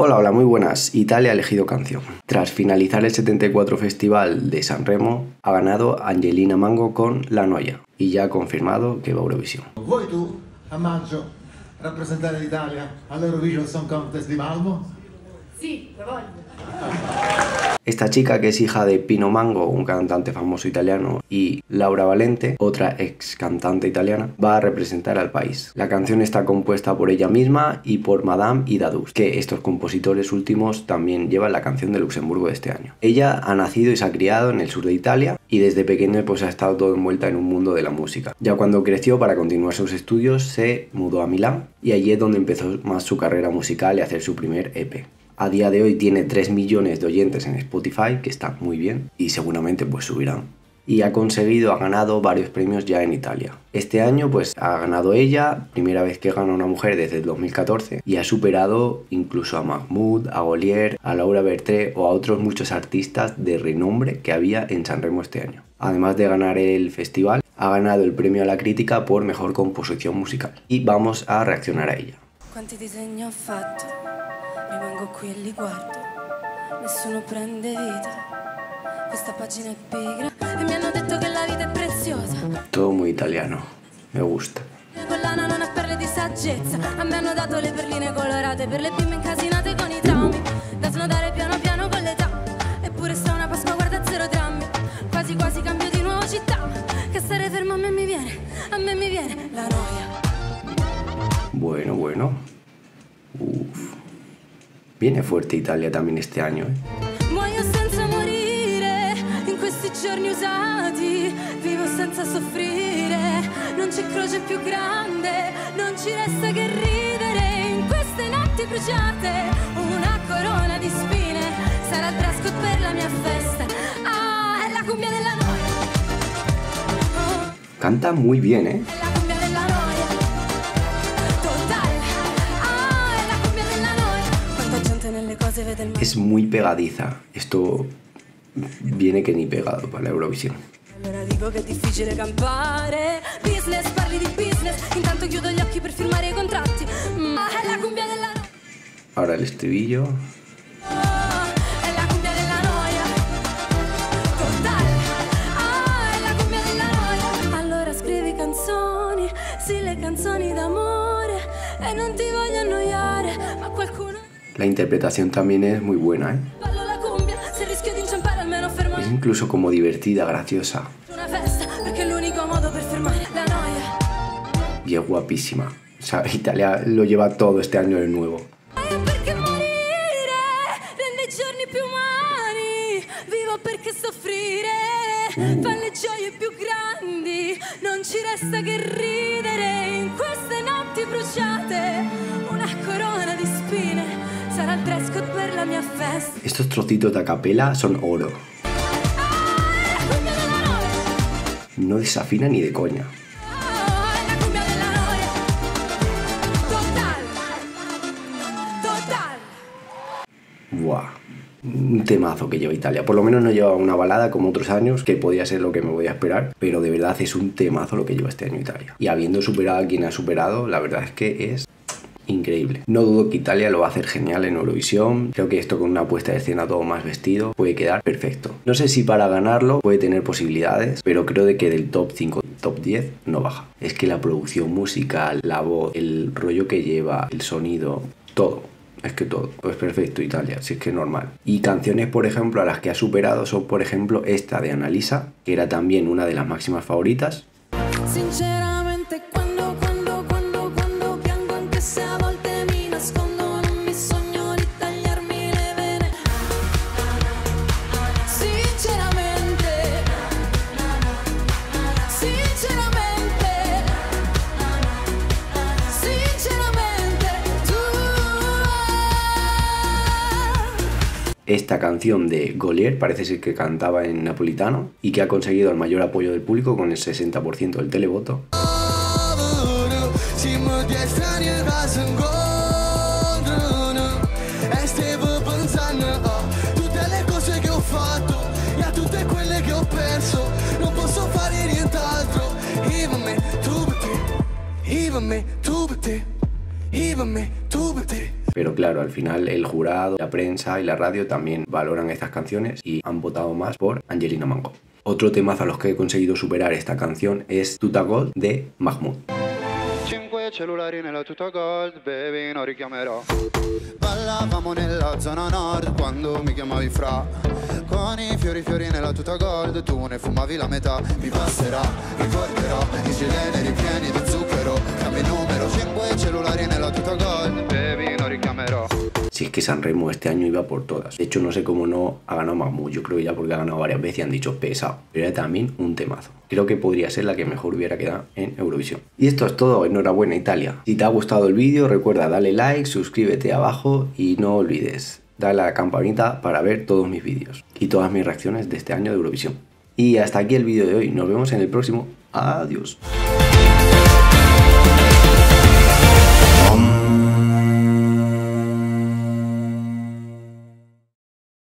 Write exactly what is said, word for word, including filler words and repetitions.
Hola, hola, muy buenas. Italia ha elegido canción. Tras finalizar el setenta y cuatro Festival de Sanremo, ha ganado Angelina Mango con La Noia y ya ha confirmado que va a Eurovisión. Vuoi tu, a maggio, rappresentare l'Italia all'Eurovision Song Contest di Malmo? Sí, lo voglio. Esta chica, que es hija de Pino Mango, un cantante famoso italiano, y Laura Valente, otra ex cantante italiana, va a representar al país. La canción está compuesta por ella misma y por Madame y Dadus, que estos compositores últimos también llevan la canción de Luxemburgo de este año. Ella ha nacido y se ha criado en el sur de Italia y desde pequeña pues ha estado todo envuelta en un mundo de la música. Ya cuando creció, para continuar sus estudios, se mudó a Milán y allí es donde empezó más su carrera musical y a hacer su primer E P. A día de hoy tiene tres millones de oyentes en Spotify, que está muy bien, y seguramente pues subirán. Y ha conseguido, ha ganado varios premios ya en Italia. Este año pues ha ganado ella, primera vez que gana una mujer desde el dos mil catorce, y ha superado incluso a Mahmood, a Golier, a Laura Bertré o a otros muchos artistas de renombre que había en Sanremo este año. Además de ganar el festival, ha ganado el premio a la crítica por mejor composición musical. Y vamos a reaccionar a ella. Quanti disegni ho fatto, rimango qui e li guardo, nessuno prende vita, questa pagina è pigra e mi hanno detto che la vita è preziosa. Todo muy italiano, me gusta. La collana non ha perle di saggezza, a me hanno dato le perline colorate per le bimbe incasinate con i traumi, da snodare piano piano con l'età, eppure sta una Pasqua guarda zero drammi, quasi quasi cambio di nuovo città, che stare fermo a me mi viene, a me mi viene la noia. Bueno, bueno. Uf. Viene fuerte Italia también este año, ¿eh? Muoio senza morire, in questi giorni usati, vivo senza soffrire, non c'è croce più grande, non ci resta che ridere, in queste notti bruciate, una corona di spine, sarà il dress code per la mia festa, ah, è la cumbia della noia. Oh. Canta muy bien, ¿eh? Es muy pegadiza. Esto viene que ni pegado para la Eurovisión. Allora dico che è difficile campare, business, parli di business, intanto chiudo gli occhi per firmare i contratti. Mm, è la cumbia della noia. Ahora el estribillo. Oh, è la cumbia della noia. Total. Ah, è la cumbia della noia. Allora scrivi canzoni, sì, le canzoni d'amore, e non ti voglio annoiare, ma qualcuno. La interpretación también es muy buena, ¿eh? Es incluso como divertida, graciosa. Y es guapísima. O sea, Italia lo lleva todo este año de nuevo. Estos trocitos de a capela son oro. No desafina ni de coña. Buah, un temazo que lleva Italia. Por lo menos no lleva una balada como otros años, que podía ser lo que me podía esperar, pero de verdad es un temazo lo que lleva este año Italia. Y habiendo superado a quien ha superado, la verdad es que es increíble. No dudo que Italia lo va a hacer genial en Eurovisión. Creo que esto con una puesta de escena todo más vestido puede quedar perfecto. No sé si para ganarlo puede tener posibilidades, pero creo de que del top cinco, top diez no baja. Es que la producción musical, la voz, el rollo que lleva, el sonido, todo. Es que todo, pues perfecto Italia, si es que es normal. Y canciones, por ejemplo, a las que ha superado son, por ejemplo, esta de Annalisa, que era también una de las máximas favoritas. Sinceramente, cuando, cuando, cuando, cuando piango, anche se a volte mi nascondo, non mi sogno di tagliarmi le vene. Sinceramente, sinceramente, sinceramente, tu. Esta canción de Golier parece ser que cantaba en napolitano y que ha conseguido el mayor apoyo del público con el sesenta por ciento del televoto. pero claro, al final el jurado, la prensa y la radio también valoran estas canciones y han votado más por Angelina Mango. Otro temazo a los que he conseguido superar esta canción es Tuta Gold de Mahmood. Cinque cellulari nella tuta gold, baby, non richiamerò. Ballavamo nella zona nord quando mi chiamavi fra. Con i fiori fiori nella tuta gold, tu ne fumavi la metà. Mi passerà, ricorderò i gileni ripieni di zucchero. Cambio il numero, cinque cellulari nella tuta gold, baby, non richiamerò. Si es que Sanremo este año iba por todas. De hecho, no sé cómo no ha ganado Mahmood. Yo creo que ya porque ha ganado varias veces y han dicho pesado. Pero era también un temazo. Creo que podría ser la que mejor hubiera quedado en Eurovisión. Y esto es todo. Enhorabuena, Italia. Si te ha gustado el vídeo, recuerda darle like, suscríbete abajo y no olvides darle a la campanita para ver todos mis vídeos y todas mis reacciones de este año de Eurovisión. Y hasta aquí el vídeo de hoy. Nos vemos en el próximo. Adiós.